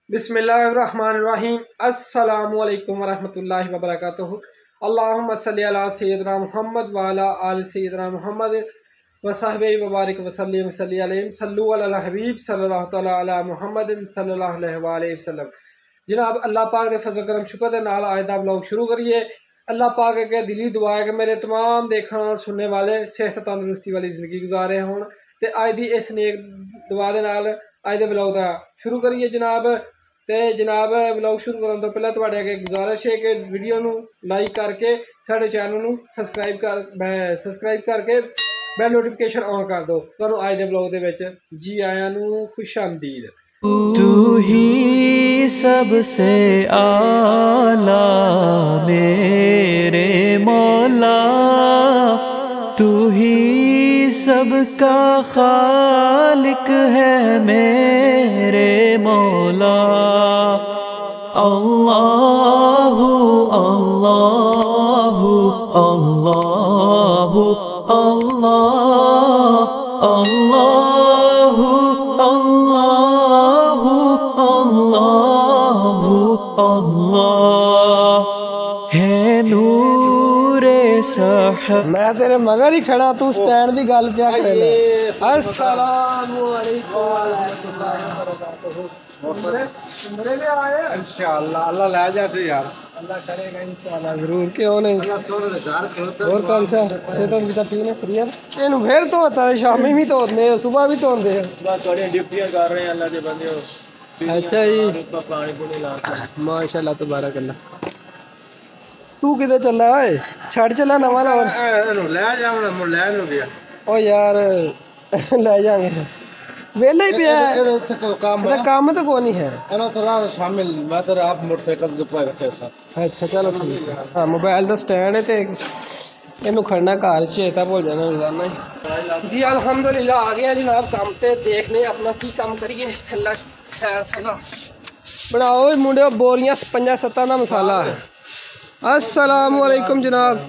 बिस्मिल्लाहिर्रहमानिर्रहीम। अस्सलामुअलैकुम वरहमतुल्लाहि वबरकातुहू। अल्लाहुम्मा सल्ली अला सय्यिदिना मुहम्मद व अला आलि सय्यिदिना मुहम्मद व सहबिही व बारिक वसल्लिम सल्ली अलैहि सल्लु अला हबीब सल्लल्लाहु तआला अला मुहम्मद सल्लल्लाहु अलैहि वसल्लम। जनाब अल्लाह पाक दे फजल करम शुक्र दे नाल आज दा व्लॉग शुरू करिए। अल्लाह पाक अगे दिली दुआ है कि मेरे तमाम देखने और सुनने वाले सेहत तंदुरुस्ती वाली जिंदगी गुजारे होण ते अज दी इस नेक दुआ दे नाल अज दे व्लॉग दा शुरू करिए जनाब। ते जनाब व्लॉग शुरू करने तो पहले तुहाडे अगे गुजारिश है कि वीडियो नू लाइक करके साडे चैनल नू सब्सक्राइब करके बेल नोटिफिकेशन ऑन कर दो। तुहानू अज दे व्लॉग दे विच जी आयां नू खुश आमदीद। तू ही सबसे आला मेरे मौला, तू ही सबका खालिक है मेरे मौला। अल्लाहु अल्लाहु अल्लाहु अल्लाह अल्लाहु अल्लाहु अल्लाहु अल्लाह है नूरे सह। मैं तेरे मगर ही खड़ा, तू स्टैंड दी गल पिया करे। अस्सलामु अलैकुम वरहमतुल्लाहि वबरकातुहू। उम्रे में आए इंशाअल्लाह अल्लाह ले जासे यार, अल्लाह करेगा इंशाअल्लाह जरूर, क्यों नहीं। और कल सा सेहत भी ठीक है प्रिया इनू फिर धोता है, शामी भी धोते सुबह भी धोते ड्यूटियां कर रहे हैं अल्लाह के बंदे। अच्छा जी पानी पुनी ला माशाअल्लाह तबारक अल्लाह। तू किधर चला है? छड़ चला नवा लाओ ले जावना मुझे ले नु गया। ओ यार ले जाएंगे, वेले ही पिया है काम तो कोई नहीं है एना तो रात शामिल मैं तेरे आप मोटरसाइकिल के ऊपर रखे साथ। अच्छा चलो ठीक है। हाँ मोबाइल का स्टैंड है तो इनू खड़ना घर चेता भूल जाना रोजाना ही। जी अल्हम्दुलिल्लाह आ गया जनाब काम ते, देखने अपना की काम करिए। अल्लाह खैर सला बनाओ मुंडे बोरियां 5-7 का मसाला। अस्सलामु अलैकुम जनाब।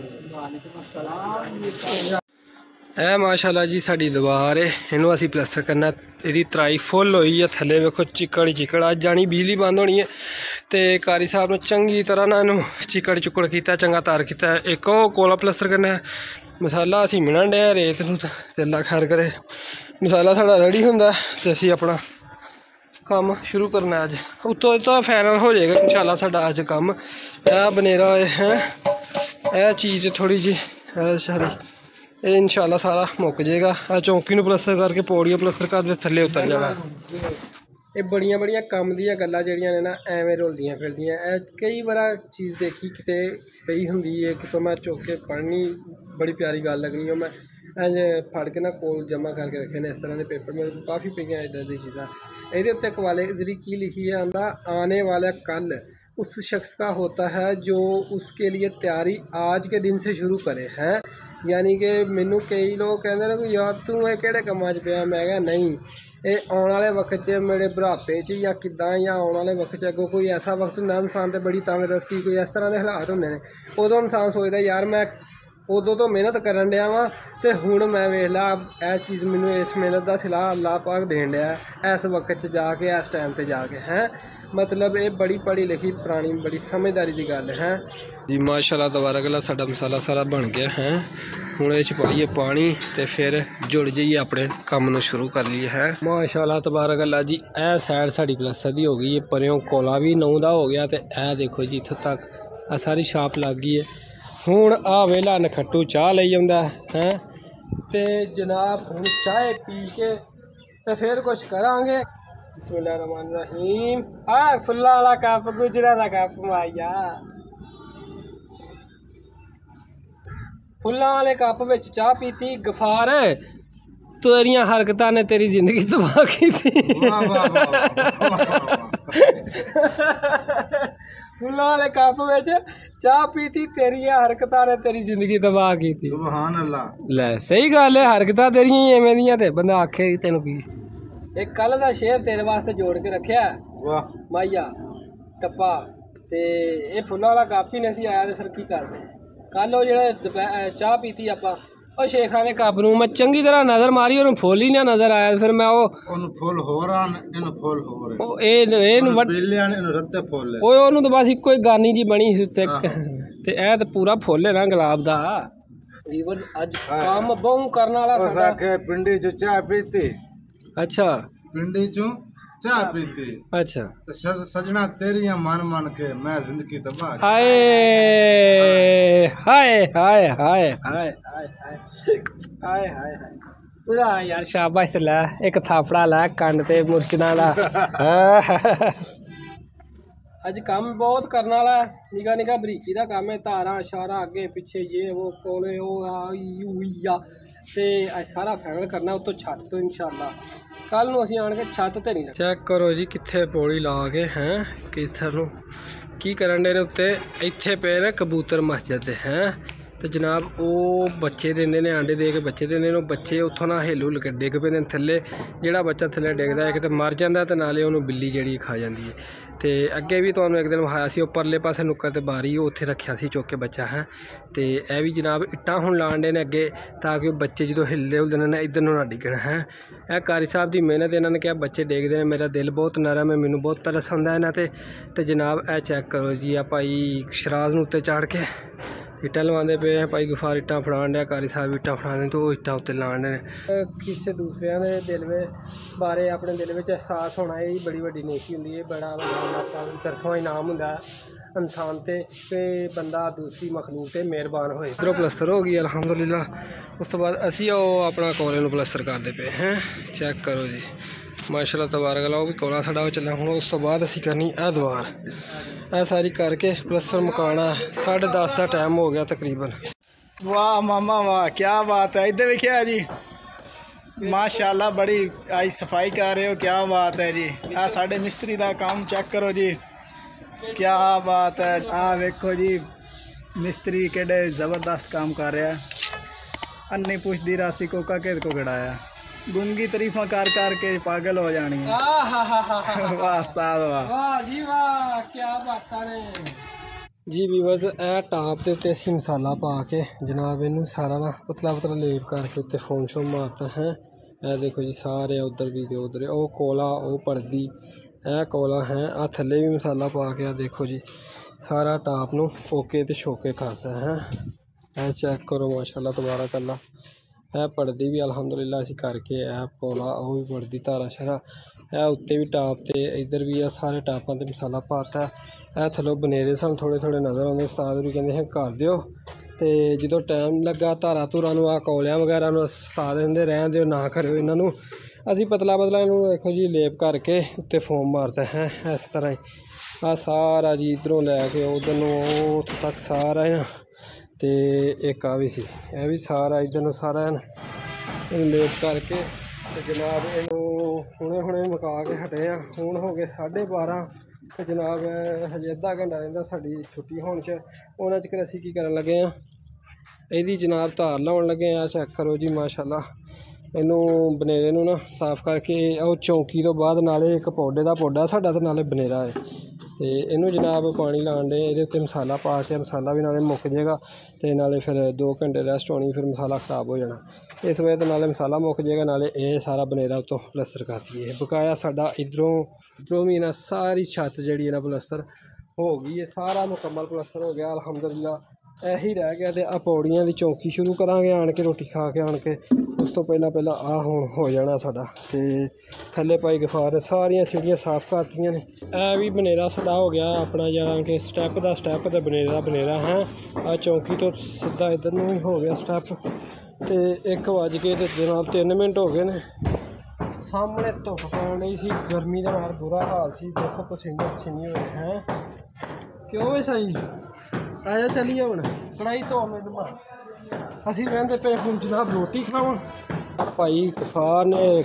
है माशाल्लाह जी साड़ी दीवार है, इनू असी प्लस्तर करना। यदी तराई फुल हुई है, थले वेखो चिकड़ ही चिकड़। अज जानी बिजली बंद होनी है तो कारी साहब ने चंगी तरह ना इनू चिकड़ चुकड़ किया, चंगा तार किया। एक कोला प्लस्तर करना है, मसाला असी मिनन डे रेत नू ते अल्लाह खैर करे। मसाला साड़ा रेडी होंदा ते असी अपना काम शुरू करना अज। उत्तों तो फाइनल हो जाएगा इंशाल्लाह साड़ा अज काम। बनेरा है यह चीज़ थोड़ी जी सारी ये इंशाल्लाह सारा मुक जाएगा। चौंकी नू प्लस्तर करके पौड़ियाँ प्लस्तर कर थले उतर जाना। ये बड़िया बड़िया कम दियां गल्लां जेहड़ियां ने ना एवें रुलदियां फिरदियां। कई बार चीज़ देखी किते पई हुंदी है कि तो मैं चुक के पढ़नी, बड़ी प्यारी गल लगनी हो। मैं इंज फड़ के ना कोल जमा करके रखे ने इस तरह के पेपर मेरे को काफ़ी पईयां इधर दी चीज़ां। ये उत्ते कवालेजरी की लिखी है आंदा आने वाला कल उस शख्स का होता है जो उसके लिए तैयारी आज के दिन से शुरू करे हैं। यानी कि मैनू कई लोग कहते हैं कि यार तू ये किहड़े कम्मां च पिया। मैं कहा नहीं, ये आने वाले वक्त च मेरे बुढ़ापे च या किदां या आने वाले वक्त च अगों कोई ऐसा वक्त होंदा इंसान ते बड़ी तंगदस्ती कोई इस तरह के हालात होंदे ने, उदों इंसान सोचदा यार मैं उदों तो मेहनत करन दिया वां ते हुण मैं वेख ला यह चीज़ मैनू इस मेहनत का सिला अल्लाह पाक देन दिया इस वक्त च जाके इस टाइम से जाके हैं। मतलब ये बड़ी पढ़ी लिखी पुरानी बड़ी समझदारी की गल है जी। माशाल्लाह तबारक अल्लाह साडा मसाला सारा बन गया है। हुण इस पाइए पानी ते फिर जुड़ जाइए अपने काम नू शुरू कर लिए है। माशाल्लाह तबारक अल्लाह जी ए साइड साड़ी प्लस्तर दी हो गई है, परेओं कोला भी 9 दा हो गया। तो ए देखो जी इत्थों तक आ सारी छाप लग गई है। हुण आ वेला नखट्टू चाह लई आउंदा है ते जनाब हुण चाय पी के ते फिर कुछ करांगे। बिस्मिल्लाहिर्रहमानिर्रहीम। आ फुल्ला वाला कप गुजरा दा कप माइया, फुल्लां वाले कप विच चाह पीती। गफार तेरियां हरकतां ने तेरी जिंदगी तबाह की थी। फुल्लां वाले कप विच चाह पीती, तेरियां हरकतां ने तेरी जिंदगी तबाह की थी। सुभान अल्लाह। लै सही गल है, हरकतां तेरियां ही एवें दियां ते बंदा आखे तेनू की। एक कल का शेर तेरे वास्ते जोड़ के रखा वाह माइया टप्पा ते ये फुल्ला वाला कप ही नहीं आया तो फिर की करते। कल वो जो चाह पीती आप ਉਹ ਸ਼ੇਖਾਂ ਦੇ ਕੱਪ ਨੂੰ ਮੈਂ ਚੰਗੀ ਤਰ੍ਹਾਂ ਨਜ਼ਰ ਮਾਰੀ, ਉਹਨੂੰ ਫੁੱਲ ਹੀ ਨਾ ਨਜ਼ਰ ਆਇਆ। ਫਿਰ ਮੈਂ ਉਹਨੂੰ ਫੁੱਲ ਹੋ ਰਾਂ ਇਹਨੂੰ ਫੁੱਲ ਹੋ ਰਹੇ ਉਹ ਇਹਨੂੰ ਬਿੱਲਿਆਂ ਨੇ ਇਹਨੂੰ ਰੱਤੇ ਫੁੱਲ ਓਏ ਉਹਨੂੰ ਤਾਂ ਬਸ ਇੱਕੋ ਹੀ ਗਾਨੀ ਜੀ ਬਣੀ ਸੀ ਉੱਤੇ ਤੇ ਇਹ ਤਾਂ ਪੂਰਾ ਫੁੱਲ ਹੈ ਨਾ ਗੁਲਾਬ ਦਾ। ਵੀਵਰਸ ਅੱਜ ਕੰਮ ਬਹੁ ਕਰਨ ਵਾਲਾ ਸਾਡਾ ਕਿ ਪਿੰਡੀ ਚ ਚਾਹ ਪੀਤੀ। ਅੱਛਾ ਪਿੰਡੀ ਚੋਂ ਚਾਹ ਪੀਤੀ। ਅੱਛਾ ਤੇ ਸਜਣਾ ਤੇਰੀਆਂ ਮਨ ਕੇ ਮੈਂ ਜ਼ਿੰਦਗੀ ਤਬਾਹ। ਹਾਏ ਹਾਏ ਹਾਏ ਹਾਏ ਹਾਏ ਹਾਏ ਹਾਏ ਪੂਰਾ ਯਾਰ ਸ਼ਾਬਾਸ਼ ਤੇ ਲੈ ਇੱਕ ਥਾਪੜਾ ਲੈ ਕੰਨ ਤੇ ਮੁਰਸ਼ਿਦਾਂ ਦਾ। ਅੱਜ ਕੰਮ ਬਹੁਤ ਕਰਨ ਵਾਲਾ, ਨਿਗਾ ਨਿਗਾ ਬਰੀਕੀ ਦਾ ਕੰਮ ਹੈ। ਧਾਰਾਂ ਇਸ਼ਾਰਾ ਅੱਗੇ ਪਿੱਛੇ ਜੇ ਉਹ ਕੋਲੇ ਉਹ ਆ ਤੇ ਅੱਜ ਸਾਰਾ ਫਾਈਨਲ ਕਰਨਾ ਉੱਤੋਂ ਛੱਤ ਤੋਂ ਇਨਸ਼ਾਅੱਲਾ। ਕੱਲ ਨੂੰ ਅਸੀਂ ਆਣ ਕੇ ਛੱਤ ਤੇ ਨਹੀਂ ਚੈੱਕ ਕਰੋ ਜੀ ਕਿੱਥੇ ਪੌੜੀ ਲਾ ਕੇ ਹੈ ਕਿੱਥੇ ਨੂੰ ਕੀ ਕਰਨ ਦੇ ਨੇ ਉੱਤੇ। ਇੱਥੇ ਪਏ ਨੇ ਕਬੂਤਰ ਮਸਜਿਦ ਦੇ ਹੈ ਤੇ ਜਨਾਬ ਉਹ ਬੱਚੇ ਦਿੰਦੇ ਨੇ, ਆਂਡੇ ਦੇ ਕੇ ਬੱਚੇ ਦਿੰਦੇ ਨੇ। ਉਹ ਬੱਚੇ ਉੱਥੋਂ ਨਾ ਹਿੱਲ ਹੁੱਲ ਕੇ ਡਿੱਗ ਪੈਂਦੇ ਨੇ ਥੱਲੇ। ਜਿਹੜਾ ਬੱਚਾ ਥੱਲੇ ਡਿੱਗਦਾ ਹੈ ਕਿਤੇ ਮਰ ਜਾਂਦਾ ਤੇ ਨਾਲੇ ਉਹਨੂੰ ਬਿੱਲੀ ਜਿਹੜੀ ਖਾ ਜਾਂਦੀ ਹੈ। ਤੇ ਅੱਗੇ ਵੀ ਤੁਹਾਨੂੰ ਇੱਕ ਦਿਨ ਵਿਖਾਇਆ ਸੀ, ਉਹ ਪਰਲੇ ਪਾਸੇ ਨੁੱਕਰ ਤੇ ਬਾਰੀ ਉਹ ਉੱਥੇ ਰੱਖਿਆ ਸੀ ਚੁੱਕ ਕੇ ਬੱਚਾ ਹੈ। ਤੇ ਇਹ ਵੀ ਜਨਾਬ ਇੱਟਾਂ ਹੁਣ ਲਾਣ ਦੇ ਨੇ ਅੱਗੇ ਤਾਂ ਕਿ ਉਹ ਬੱਚੇ ਜਦੋਂ ਹਿੱਲਦੇ ਹੁਲਦੇ ਨੇ ਇੱਧਰ ਨੂੰ ਨਾ ਡਿੱਗਣ ਹੈ। ਇਹ ਕਾਰੀ ਸਾਹਿਬ ਦੀ ਮਿਹਨਤ, ਇਹਨਾਂ ਨੇ ਕਿਹਾ ਬੱਚੇ ਡਿੱਗਦੇ ਨੇ। ਮੇਰਾ ਦਿਲ ਬਹੁਤ ਨਰਮ ਹੈ, ਮੈਨੂੰ ਬਹੁਤ ਤਰਸ ਆਉਂਦਾ ਇਹਨਾਂ ਤੇ ਜਨਾਬ ਇਹ ਚੈੱਕ ਕਰੋ ਜੀ ਆ ਭਾਈ ਸ਼ਰਾਜ਼ ਨੂੰ ਉੱਤੇ ਚਾੜ ਕੇ ਇੱਟਾਂ ਲਵਾਉਂਦੇ ਪਏ ਆ। ਭਾਈ ਗੁਫਾਰ ਇੱਟਾਂ ਫੜਾਉਣ ਡਿਆ, ਕਾਰੀ ਸਾਹਿਬ ਇੱਟਾਂ ਫੜਾਉਂਦੇ ਤੇ ਉਹ ਇੱਟਾਂ ਉੱਤੇ ਲਾਣ ਦੇ ਨੇ। ਕਿਸੇ ਦੂਸਰਿਆਂ ਦੇ ਦਿਲ ਬਾਰੇ ਆਪਣੇ ਦਿਲ ਵਿੱਚ ਅਹਿਸਾਸ ਹੋਣਾ ਇਹ ਬੜੀ ਵੱਡੀ ਨੇਕੀ ਹੁੰਦੀ ਹੈ। ਬੜਾ ਵੱਡਾ ਤਰਫੋਂ ਇਨਾਮ ਹੁੰਦਾ ਇਨਸਾਨ ਤੇ ਬੰਦਾ ਦੂਸਰੀ ਮਖਲੂਕ ਤੇ ਮਿਹਰਬਾਨ ਹੋਏ। ਇੱਧਰੋਂ ਪਲਸਤਰ ਹੋ ਗਈ ਅਲਹਮਦੁਲਿਲਾ। ਉਸ ਤੋਂ ਬਾਅਦ ਅਸੀਂ ਉਹ ਆਪਣਾ ਕੋਲੇ ਨੂੰ ਪਲਸਤਰ ਕਰਦੇ ਪਏ ਹੈਂ। ਚੈੱਕ ਕਰੋ ਜੀ ਮਾਸ਼ਾਅੱਲਾ ਤਬਾਰਕ ਅੱਲਾਹ। ਉਹ ਵੀ ਕੋਲਾ ਸਾਡਾ ਉਹ ਚੱਲਿਆ। ਹੁਣ ਉਸ ਤੋਂ ਬਾਅਦ ਅਸੀਂ ਕਰਨੀ ਇਹ ਦੀਵਾਰ, ਇਹ ਸਾਰੀ ਕਰਕੇ ਪਲਸਤਰ ਮੁਕਾਉਣਾ। 10:30 ਦਾ ਟਾਈਮ ਹੋ ਗਿਆ ਤਕਰੀਬਨ। वाह मामा वाह क्या बात है। इधर देखिए जी माशाल्लाह बड़ी आज सफाई कर रहे हो, क्या बात है जी। आ साढ़े मिस्त्री का काम चेक करो जी, क्या बात है। आ देखो जी मिस्त्री केड़े ज़बरदस्त काम कर रहा है। अन्नी पुछदी राशि को का को गड़ाया गुंगी तरीफा कर के पागल हो जानी है। वाह उस्ताद वाह जी वाह क्या बात है जी। ਵੀਵਰਸ ਇਹ ਟਾਪ ਦੇ ਉੱਤੇ ਅਸੀਂ ਮਸਾਲਾ ਪਾ ਕੇ ਜਨਾਬ ਇਹਨੂੰ ਸਾਰਾ ਨਾ ਪਤਲਾ ਪਤਲਾ ਲੇਪ ਕਰਕੇ ਉੱਤੇ ਫੋਮ ਸ਼ੋਮ ਮਾਰਤਾ ਹੈ। ਇਹ ਦੇਖੋ ਜੀ ਸਾਰੇ ਉੱਧਰ ਵੀ ਤੇ ਉੱਧਰ ਉਹ ਕੋਲਾ ਉਹ ਪਰਦੀ ਇਹ ਕੋਲਾ ਹੈ। ਆ ਥੱਲੇ ਵੀ ਮਸਾਲਾ ਪਾ ਕੇ ਆ ਦੇਖੋ ਜੀ ਸਾਰਾ ਟਾਪ ਨੂੰ ਓਕੇ ਤੇ ਛੋਕੇ ਕਰਤਾ ਹੈ। ਇਹ ਚੈੱਕ ਕਰੋ ਮਾਸ਼ਾਅੱਲਾ ਤਬਾਰਕ ਅੱਲਾ। ਇਹ ਪਰਦੀ ਵੀ ਅਲਹਮਦੁਲਿਲਾ ਅਸੀਂ ਕਰਕੇ ਇਹ ਕੋਲਾ ਉਹ ਵੀ ਪਰਦੀ ਧਾਰਾ ਸ਼ਰਾ ਇਹ ਉੱਤੇ ਵੀ ਟਾਪ ਤੇ ਇੱਧਰ ਵੀ ਆ ਸਾਰੇ ਟਾਪਾਂ ਤੇ ਮਸਾਲਾ ਪਾਤਾ। ਇਹ ਥੱਲੋਂ ਬਨੇਰੇ ਸਾਨੂੰ ਥੋੜ੍ਹੇ ਥੋੜ੍ਹੇ ਨਜ਼ਰ ਆਉਂਦੇ। ਉਸਤਾਦ ਵੀ ਕਹਿੰਦੇ ਹੈ ਕਰ ਦਿਓ ਤੇ ਜਦੋਂ ਟਾਈਮ ਲੱਗਾ ਧਾਰਾ ਧੂਰਾਂ ਨੂੰ ਆ ਕੌਲਿਆਂ ਵਗੈਰਾ ਨੂੰ ਉਸਤਾਦ ਕਹਿੰਦੇ ਰਹਿਣ ਦਿਓ ਨਾ ਕਰਿਓ ਇਹਨਾਂ ਨੂੰ। ਅਸੀਂ ਪਤਲਾ ਪਤਲਾ ਇਹਨੂੰ ਦੇਖੋ ਜੀ ਲੇਪ ਕਰਕੇ ਉੱਤੇ ਫੋਮ ਮਾਰਦਾ ਹੈ ਇਸ ਤਰ੍ਹਾਂ ਹੀ। ਆ ਸਾਰਾ ਜੀ ਇੱਧਰੋਂ ਲੈ ਕੇ ਉੱਧਰ ਨੂੰ ਉੱਥੋਂ ਤੱਕ ਸਾਰਾ ਹੈ। ਤੇ ਇੱਕ ਆ ਵੀ ਸੀ ਇਹ ਵੀ ਸਾਰਾ ਇੱਧਰ ਨੂੰ ਸਾਰਾ ਇਹਨੂੰ ਲੇਪ ਕਰਕੇ ਤੇ ਜਨਾਬ ਇਹਨੂੰ ਹੁਣੇ ਮੁਕਾ ਕੇ ਹਟੇ ਆ। ਹੁਣ ਹੋ ਗਏ 12:30 ਤੇ ਜਨਾਬ ਹਜੇ ਅੱਧਾ ਘੰਟਾ ਰਹਿੰਦਾ ਸਾਡੀ ਛੁੱਟੀ ਹੋਣ 'ਚ। ਉਹਨਾਂ 'ਚ ਅਸੀਂ ਕੀ ਕਰਨ ਲੱਗੇ ਆ ਇਹਦੀ ਜਨਾਬ ਧਾਰ ਲਾਉਣ ਲੱਗੇ ਆ। ਚੈੱਕ ਕਰੋ ਜੀ ਮਾਸ਼ਾਅੱਲਾ। ਇਹਨੂੰ ਬਨੇਰੇ ਨੂੰ ਨਾ ਸਾਫ਼ ਕਰਕੇ ਉਹ ਚੌਂਕੀ ਤੋਂ ਬਾਅਦ ਨਾਲੇ ਇੱਕ ਪੌਡੇ ਦਾ ਪੌਡਾ ਸਾਡਾ ਤੇ ਨਾਲੇ ਬਨੇਰਾ ਹੈ ਤੇ ਇਹਨੂੰ ਜਨਾਬ ਪਾਣੀ ਲਾਉਣ ਦੇ। ਇਹਦੇ ਉੱਤੇ ਮਸਾਲਾ ਪਾ ਕੇ ਮਸਾਲਾ ਵੀ ਨਾਲੇ ਮੁੱਕ ਜਾਏਗਾ ਤੇ ਨਾਲੇ ਫਿਰ 2 ਘੰਟੇ ਰੈਸਟ ਹੋਣੀ, ਫਿਰ ਮਸਾਲਾ ਖ਼ਰਾਬ ਹੋ ਜਾਣਾ। ਇਸ ਵਜ੍ਹਾ ਤੋਂ ਨਾਲੇ ਮਸਾਲਾ ਮੁੱਕ ਜਾਏਗਾ ਨਾਲੇ ਇਹ ਸਾਰਾ ਬਨੇਰਾ ਉੱਤੋਂ ਪਲਸਤਰ ਕਰ ਦਈਏ। ਬਕਾਇਆ ਸਾਡਾ ਇੱਧਰੋਂ ਵੀ ਨਾ ਸਾਰੀ ਛੱਤ ਜਿਹੜੀ ਹੈ ਨਾ ਪਲਸਤਰ ਹੋ ਗਈ ਹੈ। ਸਾਰਾ ਮੁਕੰਮਲ ਪਲਸਤਰ ਹੋ ਗਿਆ ਅਲਹਮਦੁਲਿਲਾ। ਇਹੀ ਰਹਿ ਗਿਆ ਤੇ ਆ ਪੌੜੀਆਂ ਦੀ ਚੌਂਕੀ ਸ਼ੁਰੂ ਕਰਾਂਗੇ ਆਣ ਕੇ ਰੋਟੀ ਖਾ ਕੇ ਆਣ ਕੇ। ਉਸ ਤੋਂ ਪਹਿਲਾਂ ਆ ਹੁਣ ਹੋ ਜਾਣਾ ਸਾਡਾ। ਤੇ ਥੱਲੇ ਪਾਈ ਗਫਾਰ ਸਾਰੀਆਂ ਸੀੜੀਆਂ ਸਾਫ਼ ਕਰਤੀਆਂ ਨੇ। ਇਹ ਵੀ ਬਨੇਰਾ ਸਾਡਾ ਹੋ ਗਿਆ ਆਪਣਾ ਜਾਣਾ ਕਿ ਸਟੈਪ ਦਾ ਸਟੈਪ ਤੇ ਬਨੇਰਾ ਹੈ। ਆ ਚੌਂਕੀ ਤੋਂ ਸਿੱਧਾ ਇੱਧਰ ਨੂੰ ਵੀ ਹੋ ਗਿਆ ਸਟੈਪ। ਤੇ 1 ਵੱਜ ਕੇ ਤੇ ਜਨਾਬ 3 ਮਿੰਟ ਹੋ ਗਏ ਨੇ। ਸਾਹਮਣੇ ਧੁੱਪ ਪੈਣ ਡਈ ਸੀ, ਗਰਮੀ ਦੇ ਨਾਲ ਬੁਰਾ ਹਾਲ ਸੀ। ਦੇਖੋ ਪਸੀਨੇ ਹੋਏ ਹੈ। ਕਿਉਂ ਵੇ ਸਹੀ ਆਜਾ ਚੱਲੀਏ ਹੁਣ ਕੜਾਈ ਧੋ ਮੈਨੂੰ। ਅਸੀਂ ਕਹਿੰਦੇ ਪਏ ਹੁਣ ਜਨਾਬ ਰੋਟੀ ਖਾਣ। ਭਾਈ ਗਫਾਰ ਨੇ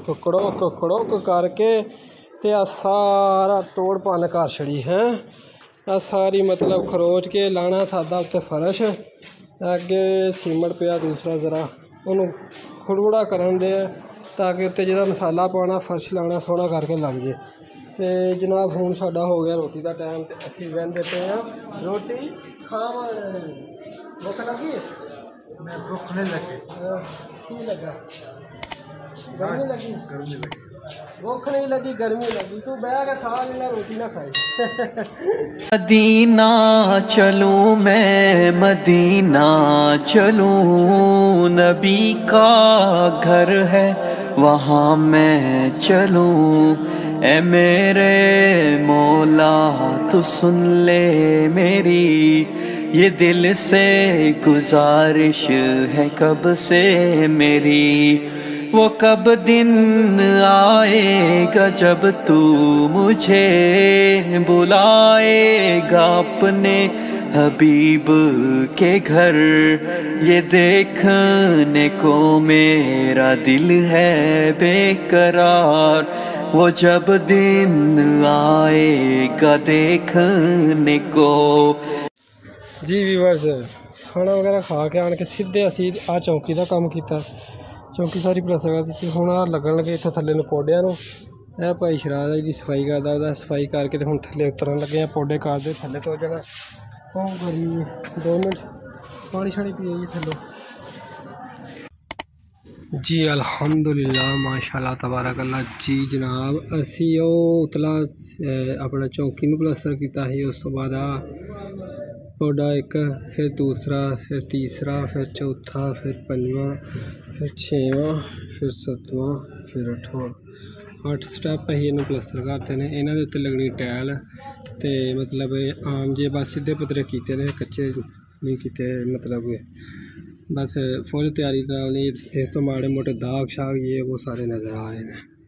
ਖੜੋਕ ਕਰਕੇ ਤੇ ਆ ਸਾਰਾ ਤੋੜ ਭੰਨ ਕਰ ਛੜੀ ਹੈ। ਆ ਸਾਰੀ ਮਤਲਬ ਖਰੋਚ ਕੇ ਲਾਣਾ ਸਾਦਾ ਉੱਤੇ ਫਰਸ਼ ਅੱਗੇ ਸੀਮਟ ਪਿਆ ਦੂਸਰਾ ਜ਼ਰਾ ਉਹਨੂੰ ਖੁੜਖੁੜਾ ਕਰਨ ਦੇ ਤਾਂ ਕਿ ਉੱਤੇ ਜਿਹੜਾ ਮਸਾਲਾ ਪਾਉਣਾ ਫਰਸ਼ ਲਾਉਣਾ ਸੋਹਣਾ ਕਰਕੇ ਲੱਗ ਜੇ। ਤੇ ਜਨਾਬ ਹੁਣ ਸਾਡਾ ਹੋ ਗਿਆ ਰੋਟੀ ਦਾ ਟਾਈਮ ਤੇ ਅਸੀਂ ਬਹਿੰਦੇ ਪਏ ਹਾਂ ਰੋਟੀ ਖਾਵਾਂ। ਭੁੱਖ ਲੱਗੀ रुकने लगे की लगा गर्मी लगी भूख नहीं लगी गर्मी लगी तू बह के खा लेना रोटी ना खाई मदीना चलूं मैं मदीना चलूं नबी का घर है वहाँ मैं चलूं ए मेरे मौला तू सुन ले मेरी ये दिल से गुजारिश है कब से मेरी वो कब दिन आएगा जब तू मुझे बुलाएगा अपने हबीब के घर ये देखने को मेरा दिल है बेकरार वो जब दिन आएगा देखने को। जी व्यूअर्स खाना वगैरह खा के आन के सीधे असी आ चौकी का काम किया चौकी सारी प्लस्तर कर दी हूँ आ लगन लगे इतने थले पौडिया यह भाई शराज जी सफाई करता वह सफाई करके हूँ थले उतरन लगे पौडे करते थले तो जगह बहुत गर्मी 2 मिनट पानी शानी पी जी थलो जी अल्हम्दुलिल्लाह माशाल्लाह तबारक अल्लाह जी जनाब असी उतला अपना चौकी प्लस्तर किया उस तो बाद पौडा एक फिर दूसरा फिर तीसरा फिर चौथा फिर 5वां फिर 6वां फिर 7वां फिर 8वां 8 स्टैप अं प्लस्तर करते हैं इन्हों के उत्ते लगनी टैल तो मतलब आम जे बस सीधे पतरे किए ने कच्चे नहीं किए मतलब बस फुल तैयारी इस तो माड़े मोटे दाग शाग ये वो सारे नज़र आ रहे हैं।